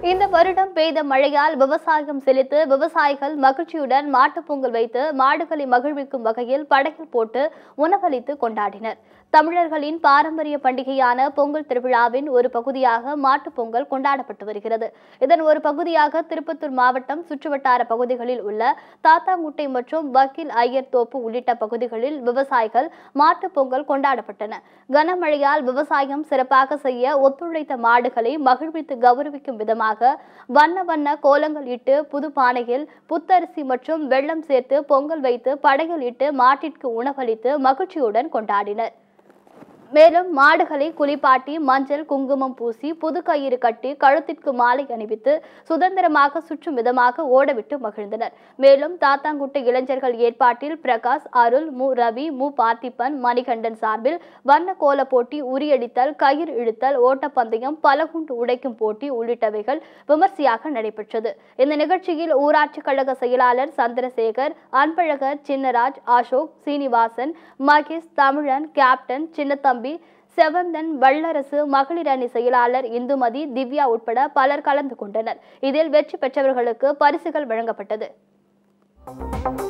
இந்த வருடம் பெய்த மழையால் விவசாயம் செழித்து விவசாயிகள் மகிழ்ச்சியுடன் மாட்டுப் பொங்கல் வைத்து மாடுகளை மகிழ்விக்கும் வகையில் படையல் போட்டு உணவளித்து கொண்டாடினர். தமிழர்களின் பாரம்பரிய பண்டிகையான பொங்கல் திருவிழாவின் ஒரு பகுதியாக மாட்டுப் பொங்கல் கொண்டாடப்பட்டு வருகிறது. இதன் ஒரு பகுதியாக திருப்பத்தூர் மாவட்டம் சுற்றுவட்டார பகுதிகளில் உள்ள தாத்தாங்குட்டை மற்றும் வக்கீல் ஐயர் தோப்பு உள்ளிட்ட பகுதிகளில் விவசாயிகள் மாட்டுப் பொங்கல் கொண்டாடப்பட்டன. கனமழையால் விவசாயம் சிறப்பாக செய்ய ஒத்துழைத்த மாடுகளை மகிழ்வித்து கௌரவிக்கும் விதமாக வண்ண வண்ண கோலங்கள் இட்டு புது பானையில் புத்தரிசி மற்றும் வெல்லம் சேர்த்து பொங்கல் வைத்து படையல் இட்டு மாட்டிற்கு உணவளித்து மகிழ்ச்சியுடன் கொண்டாடினர். மேலும் மாடுகளை குளிப்பாட்டி மஞ்சள் குங்குமம் பூசி புது கயிறு கட்டி கழுத்திற்கு மாலை அணிவித்து சுதந்திரமாக சுற்றும் விதமாக ஓடவிட்டு மகிழ்ந்தனர். மேலும் தாத்தாங்குட்டை இளைஞர்கள் ஏற்பாட்டில் பிரகாஷ், அருள், மு ரவி, மு பார்த்திபன், மணிகண்டன் சார்பில் வண்ண கோல போட்டி, உரியடித்தல், கயிறு இழுத்தல், ஓட்டப்பந்தயம், பலகுண்டு உடைக்கும் போட்டி உள்ளிட்டவைகள் விமர்சையாக நடைபெற்றது. இந்த நிகழ்ச்சியில் ஊராட்சி கழக செயலாளர் சந்திரசேகர், அன்பழகர், சின்னராஜ், அசோக், சீனிவாசன், மகேஷ், தமிழன், கேப்டன், சின்னத்தம்பி, செவந்தன், வல்லரசு, மகளிர் அணி செயலாளர் இந்துமதி, திவ்யா உட்பட பலர் கலந்து கொண்டனர். இதில் வெற்றி பெற்றவர்களுக்கு பரிசுகள் வழங்கப்பட்டது.